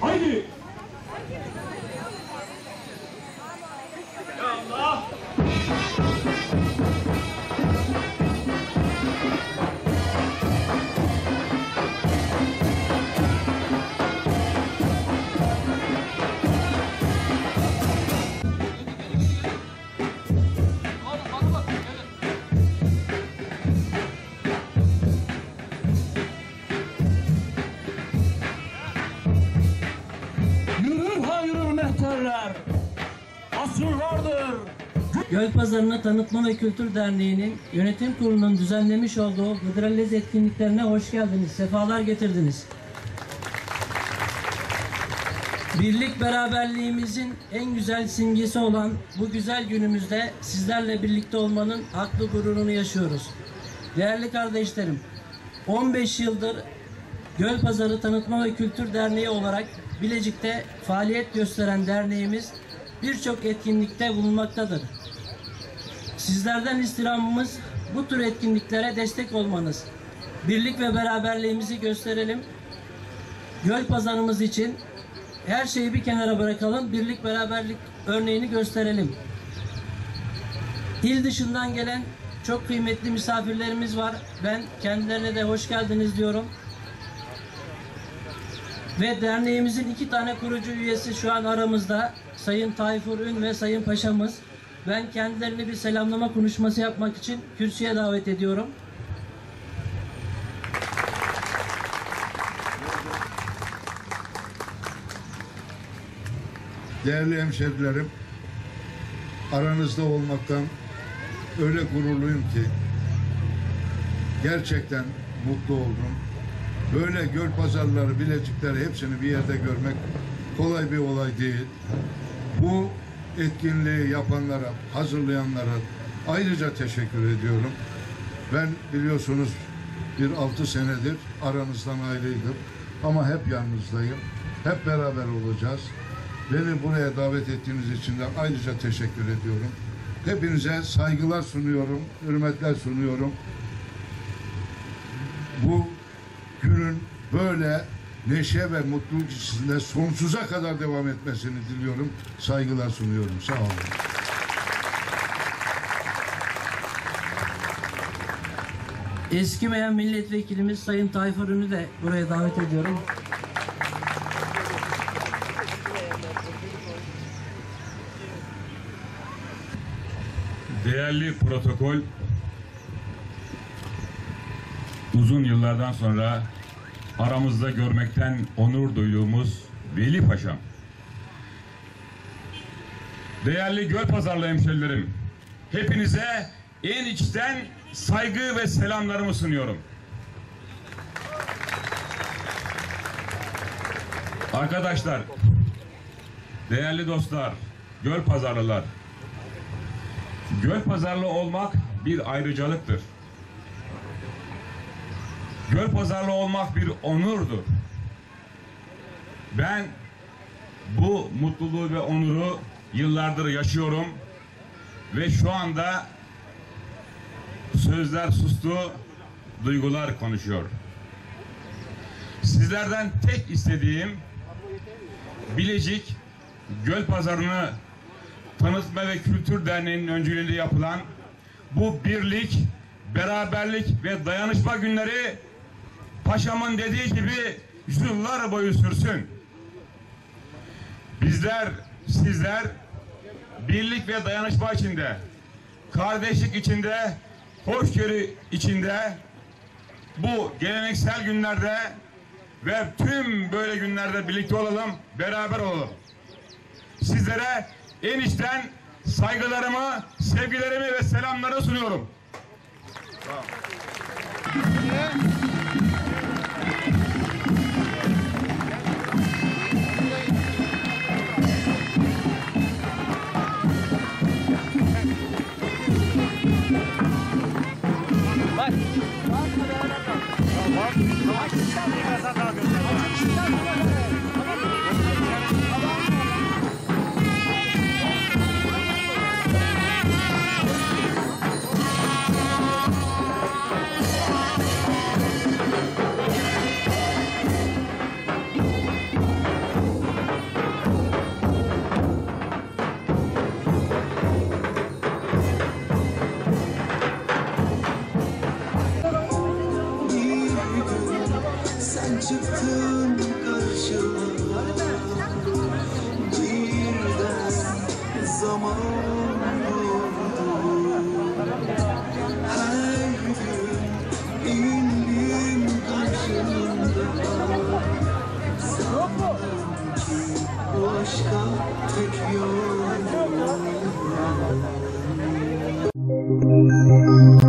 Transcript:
Haydi. Ya Allah. Asırlardır. Gölpazarı'nı Tanıtma ve Kültür Derneği'nin yönetim kurulunun düzenlemiş olduğu Hıdrellez etkinliklerine hoş geldiniz, sefalar getirdiniz. Birlik beraberliğimizin en güzel simgesi olan bu güzel günümüzde sizlerle birlikte olmanın haklı gururunu yaşıyoruz. Değerli kardeşlerim, 15 yıldır Gölpazarı Tanıtma ve Kültür Derneği olarak Bilecik'te faaliyet gösteren derneğimiz birçok etkinlikte bulunmaktadır. Sizlerden istirhamımız bu tür etkinliklere destek olmanız. Birlik ve beraberliğimizi gösterelim. Gölpazarımız için her şeyi bir kenara bırakalım. Birlik beraberlik örneğini gösterelim. İl dışından gelen çok kıymetli misafirlerimiz var. Ben kendilerine de hoş geldiniz diyorum. Ve derneğimizin 2 tane kurucu üyesi şu an aramızda. Sayın Tayfur Ün ve Sayın Paşa'mız. Ben kendilerini bir selamlama konuşması yapmak için kürsüye davet ediyorum. Değerli hemşerilerim, aranızda olmaktan öyle gururluyum ki gerçekten mutlu oldum. Böyle göl pazarları, Bilecikleri hepsini bir yerde görmek kolay bir olay değil. Bu etkinliği yapanlara, hazırlayanlara ayrıca teşekkür ediyorum. Ben biliyorsunuz 6 senedir aranızdan ayrıydım ama hep yanınızdayım. Hep beraber olacağız. Beni buraya davet ettiğiniz için de ayrıca teşekkür ediyorum. Hepinize saygılar sunuyorum, hürmetler sunuyorum. Bu günün böyle neşe ve mutluluk içinde sonsuza kadar devam etmesini diliyorum. Saygılar sunuyorum. Sağ olun. Eskimeyen milletvekilimiz Sayın Tayfur Ün'ü de buraya davet ediyorum. Değerli protokol, uzun yıllardan sonra aramızda görmekten onur duyduğumuz Veli Paşam. Değerli Gölpazarlı hemşerilerim, hepinize en içten saygı ve selamlarımı sunuyorum. Arkadaşlar, değerli dostlar, Gölpazarlılar, Gölpazarlı olmak bir ayrıcalıktır. Gölpazarlı olmak bir onurdur. Ben bu mutluluğu ve onuru yıllardır yaşıyorum ve şu anda sözler sustu, duygular konuşuyor. Sizlerden tek istediğim Bilecik Gölpazarı'nı Tanıtma ve Kültür Derneği'nin öncülüğünde yapılan bu birlik, beraberlik ve dayanışma günleri Paşamın dediği gibi yıllar boyu sürsün. Bizler, sizler birlik ve dayanışma içinde, kardeşlik içinde, hoşgörü içinde bu geleneksel günlerde ve tüm böyle günlerde birlikte olalım, beraber olalım. Sizlere en içten saygılarımı, sevgilerimi ve selamları sunuyorum. Tamam. çıktın karşıma, birden zaman durdu. Her gün indim karşında, sandım ki bu aşka tek yol.